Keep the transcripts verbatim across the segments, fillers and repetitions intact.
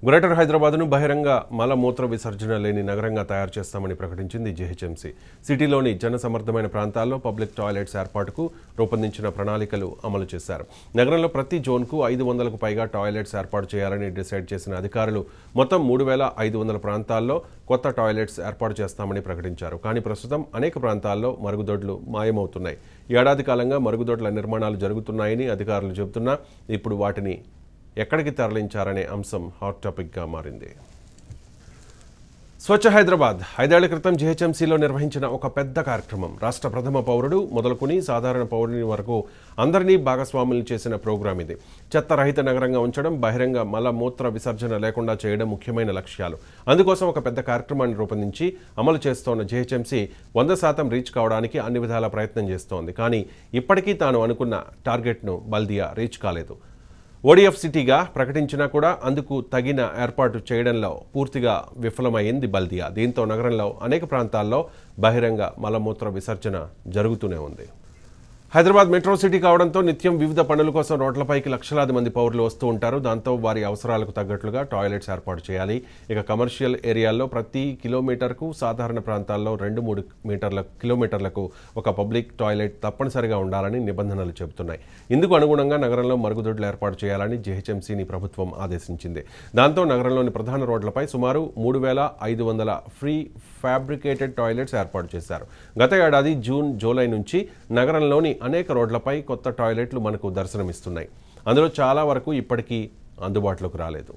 Greater హైదరాబాద్ను బహిరంగ మలమూత్ర విసర్జన లేని నగరంగా తయారు చేస్తామని ప్రకటించింది జీ హెచ్ ఎం సీ. సిటీలోని జనసమర్థమైన ప్రాంతాల్లో పబ్లిక్ టాయిలెట్స్ ఏర్పాటుకు రూపొందించిన ప్రణాళికలు అమలు చేశారు. నగరంలో ప్రతి జోన్కు ఐదు వందలకు పైగా టాయిలెట్స్ ఏర్పాటు చేయాలని డిసైడ్ చేసిన అధికారులు మొత్తం మూడు వేల ఐదు వందల ప్రాంతాల్లో కొత్త టాయిలెట్స్ ఏర్పాటు చేస్తామని ప్రకటించారు. కానీ ప్రస్తుతం అనేక ప్రాంతాల్లో మరుగుదొడ్లు మాయమవుతున్నాయి. ఏడాది కాలంగా మరుగుదొడ్ల నిర్మాణాలు జరుగుతున్నాయని అధికారులు చెబుతున్నా ఇప్పుడు వాటిని ఎక్కడికి తరలించారనే అంశం హాట్ టాపిక్గా మారింది. స్వచ్ఛ హైదరాబాద్ ఐదేళ్ల క్రితం జీ హెచ్ ఎం సీలో నిర్వహించిన ఒక పెద్ద కార్యక్రమం. రాష్ట్ర ప్రథమ పౌరుడు మొదలుకుని సాధారణ పౌరుని వరకు అందరినీ భాగస్వాములు చేసిన ప్రోగ్రాం ఇది. చెత్త రహిత నగరంగా ఉంచడం, బహిరంగ మలమూత్ర విసర్జన లేకుండా చేయడం ముఖ్యమైన లక్ష్యాలు. అందుకోసం ఒక పెద్ద కార్యక్రమాన్ని రూపొందించి అమలు చేస్తోన్న జీ హెచ్ ఎం సీ వంద శాతం రీచ్ కావడానికి అన్ని విధాల ప్రయత్నం చేస్తోంది. కానీ ఇప్పటికీ తాను అనుకున్న టార్గెట్ను బల్దియా రీచ్ కాలేదు. ఓడిఎఫ్ సిటీగా ప్రకటించినా కూడా అందుకు తగిన ఏర్పాటు చేయడంలో పూర్తిగా విఫలమైంది బల్దియా. దీంతో నగరంలో అనేక ప్రాంతాల్లో బహిరంగ మలమూత్ర విసర్జన జరుగుతూనే ఉంది. హైదరాబాద్ మెట్రో సిటీ కావడంతో నిత్యం వివిధ పనుల కోసం రోడ్లపైకి లక్షలాది మంది పౌరులు వస్తూ ఉంటారు. దాంతో వారి అవసరాలకు తగ్గట్లుగా టాయిలెట్స్ ఏర్పాటు చేయాలి. ఇక కమర్షియల్ ఏరియాల్లో ప్రతి కిలోమీటర్కు, సాధారణ ప్రాంతాల్లో రెండు మూడు మీటర్ల కిలోమీటర్లకు ఒక పబ్లిక్ టాయిలెట్ తప్పనిసరిగా ఉండాలని నిబంధనలు చెబుతున్నాయి. ఇందుకు అనుగుణంగా నగరంలో మరుగుదొడ్లు ఏర్పాటు చేయాలని జీ హెచ్ ఎం సీని ప్రభుత్వం ఆదేశించింది. దాంతో నగరంలోని ప్రధాన రోడ్లపై సుమారు మూడు వేల ఐదు వందల ఫ్రీ ఫ్యాబ్రికేటెడ్ టాయిలెట్స్ ఏర్పాటు చేశారు. గత ఏడాది జూన్ జూలై నుంచి నగరంలోని అనేక రోడ్లపై కొత్త టాయిలెట్లు మనకు దర్శనమిస్తున్నాయి. అందులో చాలా వరకు ఇప్పటికీ అందుబాటులోకి రాలేదు.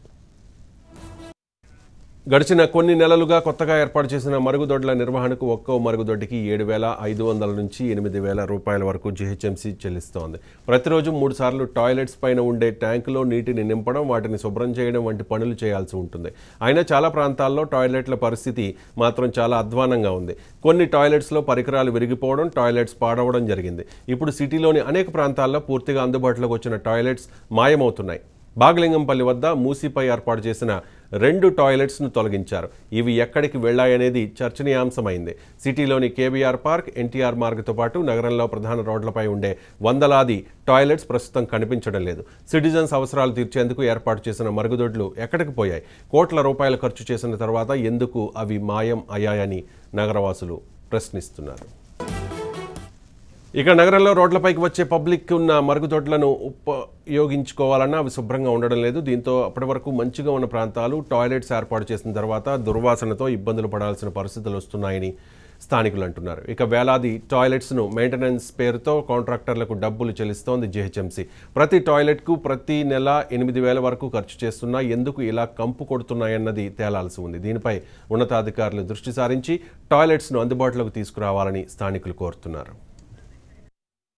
గడిచిన కొన్ని నెలలుగా కొత్తగా ఏర్పాటు చేసిన మరుగుదొడ్ల నిర్వహణకు ఒక్కో మరుగుదొడ్డికి ఏడు వేల ఐదు వందల నుంచి ఎనిమిది వేల రూపాయల వరకు జీ హెచ్ ఎం సీ చెల్లిస్తోంది. ప్రతిరోజు మూడు సార్లు టాయిలెట్స్ పైన ఉండే ట్యాంకులో నీటిని నింపడం, వాటిని శుభ్రం చేయడం వంటి పనులు చేయాల్సి ఉంటుంది. అయినా చాలా ప్రాంతాల్లో టాయిలెట్ల పరిస్థితి మాత్రం చాలా అధ్వానంగా ఉంది. కొన్ని టాయిలెట్స్లో పరికరాలు విరిగిపోవడం, టాయిలెట్స్ పాడవడం జరిగింది. ఇప్పుడు సిటీలోని అనేక ప్రాంతాల్లో పూర్తిగా అందుబాటులోకి వచ్చిన టాయిలెట్స్ మాయమవుతున్నాయి. బాగలింగంపల్లి వద్ద మూసీపై ఏర్పాటు చేసిన రెండు టాయిలెట్స్ను తొలగించారు. ఇవి ఎక్కడికి వెళ్లాయనేది చర్చనీయాంశమైంది. సిటీలోని కేబీఆర్ పార్క్, ఎన్టీఆర్ మార్గ్తో పాటు నగరంలో ప్రధాన రోడ్లపై ఉండే వందలాది టాయిలెట్స్ ప్రస్తుతం కనిపించడం లేదు. సిటిజన్స్ అవసరాలు తీర్చేందుకు ఏర్పాటు చేసిన మరుగుదొడ్లు ఎక్కడికి పోయాయి? కోట్ల రూపాయలు ఖర్చు చేసిన తర్వాత ఎందుకు అవి మాయం అయ్యాయని నగరవాసులు ప్రశ్నిస్తున్నారు. ఇక నగరంలో రోడ్లపైకి వచ్చే పబ్లిక్ ఉన్న మరుగుదొడ్లను ఉపయోగించుకోవాలన్నా అవి శుభ్రంగా ఉండడం లేదు. దీంతో అప్పటి వరకు మంచిగా ఉన్న ప్రాంతాలు టాయిలెట్స్ ఏర్పాటు చేసిన తర్వాత దుర్వాసనతో ఇబ్బందులు పడాల్సిన పరిస్థితులు వస్తున్నాయని స్థానికులు అంటున్నారు. ఇక వేలాది టాయిలెట్స్ను మెయింటెనెన్స్ పేరుతో కాంట్రాక్టర్లకు డబ్బులు చెల్లిస్తోంది జీ హెచ్ ఎం సీ. ప్రతి టాయిలెట్కు ప్రతి నెల ఎనిమిది వేల వరకు ఖర్చు చేస్తున్నా ఎందుకు ఇలా కంపు కొడుతున్నాయన్నది తేలాల్సి ఉంది. దీనిపై ఉన్నతాధికారులు దృష్టి సారించి టాయిలెట్స్ను అందుబాటులోకి తీసుకురావాలని స్థానికులు కోరుతున్నారు.